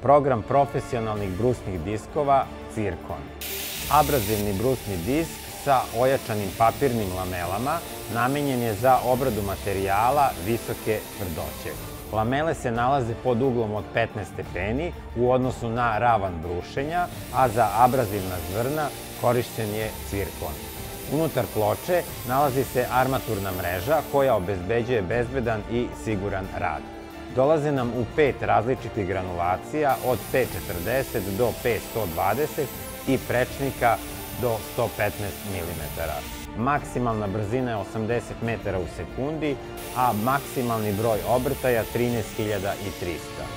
program profesionalnih brusnih diskova Cirkon. Abrazivni brusni disk sa ojačanim papirnim lamelama namenjen je za obradu materijala visoke tvrdoće. Lamele se nalaze pod uglom od 15 stepeni u odnosu na ravan brušenja, a za abrazivna zrna korišćen je Cirkon. Unutar ploče nalazi se armaturna mreža koja obezbeđuje bezbedan i siguran rad. Dolaze nam u 5 različitih granulacija od P40 do P120 i prečnika do 115 mm. Maksimalna brzina je 80 metara u sekundi, a maksimalni broj obrtaja 13.300.